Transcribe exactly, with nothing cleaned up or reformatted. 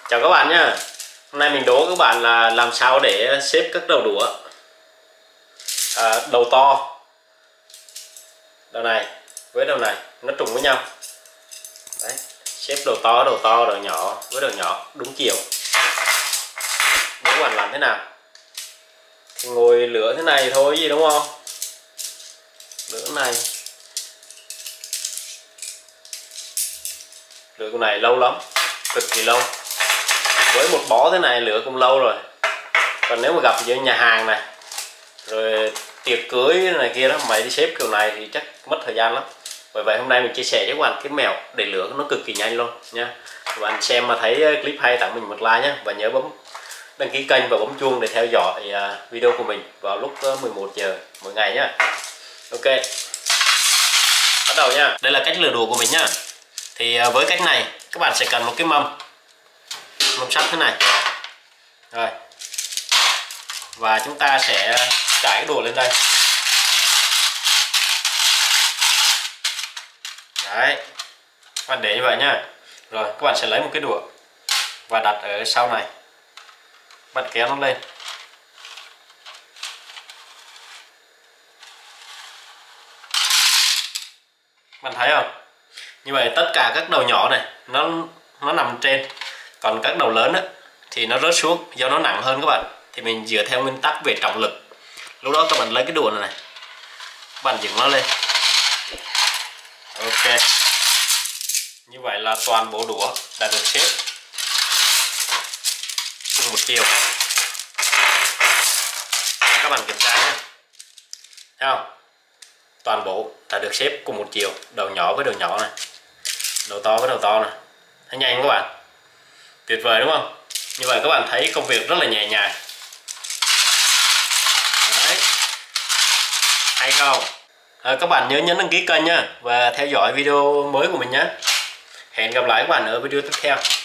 Chào các bạn nhé. Hôm nay mình đố các bạn là làm sao để xếp các đầu đũa à, đầu to, đầu này với đầu này nó trùng với nhau. Đấy, xếp đầu to, đầu to, đầu nhỏ với đầu nhỏ đúng chiều. Đố các bạn làm thế nào? Thì ngồi lửa thế này thôi gì đúng không? Lửa này, lửa cái này lâu lắm, cực kỳ lâu. Với một bó thế này lửa cũng lâu rồi. Còn nếu mà gặp dưới nhà hàng này rồi tiệc cưới này kia đó, mày đi xếp kiểu này thì chắc mất thời gian lắm. Bởi vậy hôm nay mình chia sẻ với các bạn cái mẹo để lửa nó cực kỳ nhanh luôn nha. Các bạn xem mà thấy clip hay tặng mình một like nhé, và nhớ bấm đăng ký kênh và bấm chuông để theo dõi video của mình vào lúc mười một giờ mỗi ngày nhé. Ok, bắt đầu nha. Đây là cách lửa đũa của mình nhá. Thì với cách này các bạn sẽ cần một cái mâm mâm sắt thế này rồi, và chúng ta sẽ trải cái đũa lên đây. Đấy, các bạn để như vậy nhá. Rồi các bạn sẽ lấy một cái đũa và đặt ở sau này, bạn kéo nó lên. Bạn thấy không? Như vậy tất cả các đầu nhỏ này nó nó nằm trên, còn các đầu lớn á, thì nó rớt xuống do nó nặng hơn các bạn. Thì mình dựa theo nguyên tắc về trọng lực. Lúc đó các bạn lấy cái đũa này, này các bạn dựng nó lên. Ok, như vậy là toàn bộ đũa đã được xếp cùng một chiều. Các bạn kiểm tra nhé, thấy không? Toàn bộ đã được xếp cùng một chiều, đầu nhỏ với đầu nhỏ này, đầu to với đầu to này. Thấy nhanh các bạn, tuyệt vời đúng không? Như vậy các bạn thấy công việc rất là nhẹ nhàng. Đấy, hay không? À, các bạn nhớ nhấn đăng ký kênh nhé và theo dõi video mới của mình nhé. Hẹn gặp lại các bạn ở video tiếp theo.